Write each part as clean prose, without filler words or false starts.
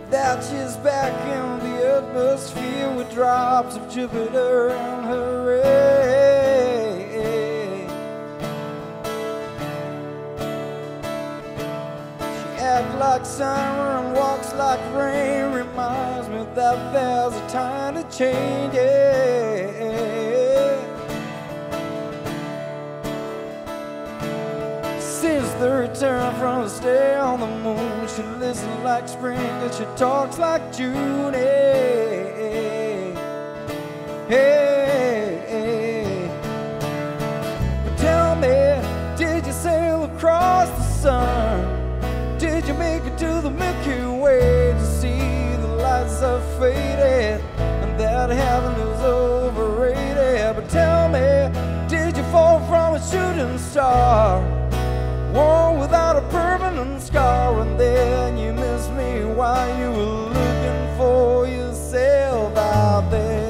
that she's back in the atmosphere with drops of Jupiter in her ray. She acts like summer and walks like rain, reminds me that there's a time to change it. Since the return from a stay on the moon, she listens like spring and she talks like June. Hey, hey, hey. But tell me, did you sail across the sun? Did you make it to the Milky Way to see the lights are faded and that heaven is overrated? But tell me, did you fall from a shooting star? War without a permanent scar, and then you missed me while you were looking for yourself out there.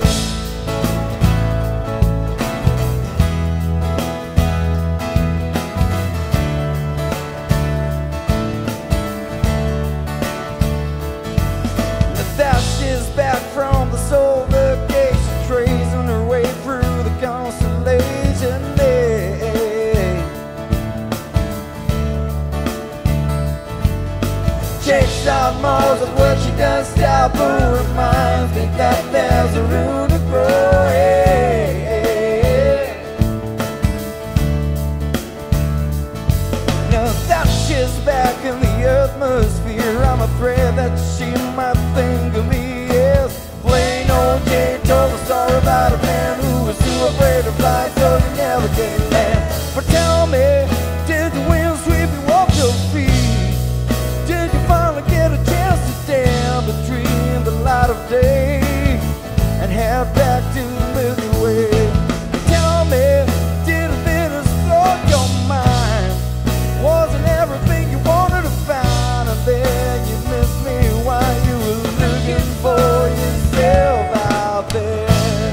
That she's back from the soul vacation, tracing her way through the constellation. Checks out Mars of what she does taboo, reminds me that there's a room to grow. Hey, hey. Now that she's back in the atmosphere, I'm afraid that she might think of me as plain old Jane. Told a story about a man who was too afraid to fly, so he never came land. But tell me, did the wind sweep you off your feet? Did you finally get a chance to stand between the light of day and head back to the Milky Way? Tell me, did a bit explode your mind? Wasn't everything you wanted to find, and then you missed me while you were looking for yourself out there?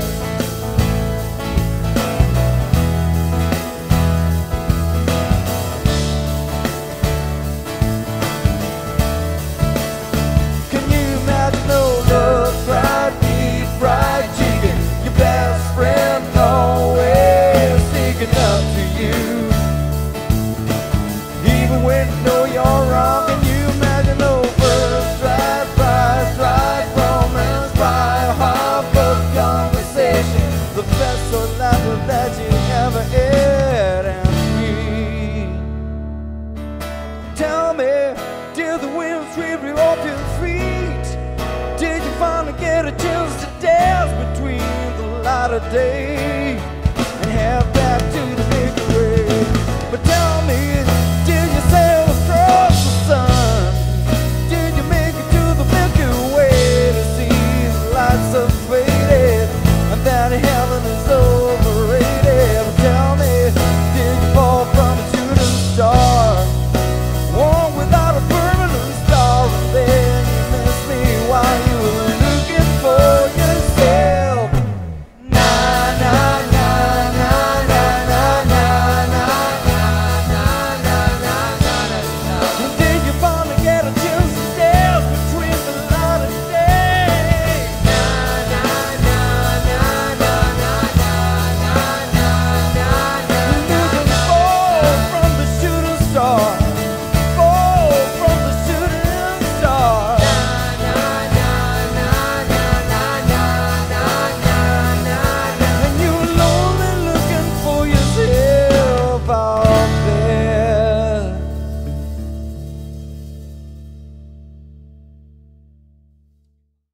No love, fried beef, fried chicken. Your best friend always sticking up to you, even when you know you're wrong. Can you imagine no first fried fries, fried romance, fried hot-cup conversation, the best sort of life that you ever had? And me, tell me, did the wind sweep you off your feet? Did you finally get a chance to dance between the light of day